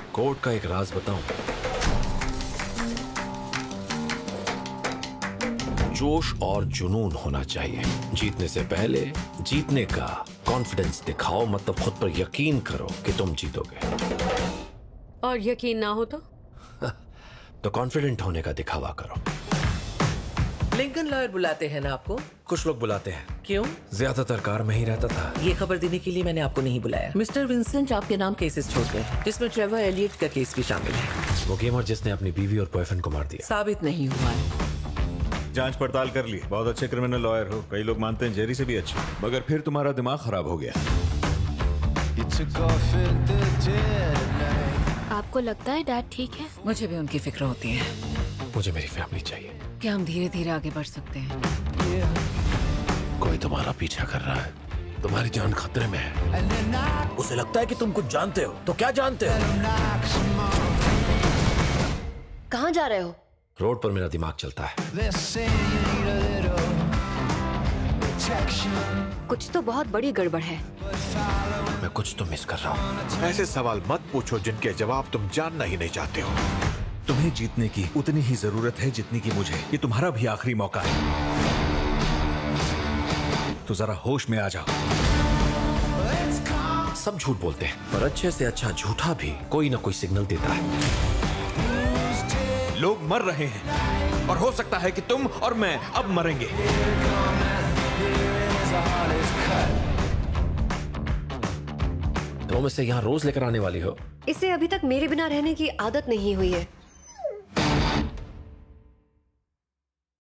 Court का एक राज बताऊं? जोश और जुनून होना चाहिए। जीतने से पहले जीतने का कॉन्फिडेंस दिखाओ, मतलब खुद पर यकीन करो कि तुम जीतोगे। और यकीन ना हो तो कॉन्फिडेंट होने का दिखावा करो। लिंकन लॉयर बुलाते हैं ना आपको? कुछ लोग बुलाते हैं। क्यों? ज्यादातर कार में ही रहता था। ये खबर देने के लिए मैंने आपको नहीं बुलाया। मिस्टर विंसेंट आपके नाम केसेस छोड़ गए, जिसमें ट्रेवर एलियट का केस भी शामिल है। वो गेमर जिसने अपनी बीवी और बॉयफ्रेंड को मार दिया। साबित नहीं हुआ है। जांच पड़ताल कर ली। बहुत अच्छे क्रिमिनल लॉयर हो, कई लोग मानते हैं जेरी से भी अच्छे, मगर फिर तुम्हारा दिमाग खराब हो गया। आपको लगता है डैड ठीक है? मुझे भी उनकी फिक्र होती है। मुझे मेरी फैमिली चाहिए। क्या हम धीरे धीरे आगे बढ़ सकते हैं? कोई तुम्हारा पीछा कर रहा है, तुम्हारी जान खतरे में है। उसे लगता है कि तुम कुछ जानते हो, तो क्या जानते हो? कहाँ जा रहे हो? रोड पर मेरा दिमाग चलता है। कुछ तो बहुत बड़ी गड़बड़ है। मैं कुछ तो मिस कर रहा हूँ। ऐसे सवाल मत पूछो जिनके जवाब तुम जानना ही नहीं चाहते हो। तुम्हें जीतने की उतनी ही जरूरत है जितनी की मुझे। ये तुम्हारा भी आखिरी मौका है, तो जरा होश में आ जाओ। सब झूठ बोलते हैं, पर अच्छे से अच्छा झूठा भी कोई ना कोई सिग्नल देता है। लोग मर रहे हैं और हो सकता है कि तुम और मैं अब मरेंगे। तुम इसे यहाँ रोज लेकर आने वाली हो? इसे अभी तक मेरे बिना रहने की आदत नहीं हुई है।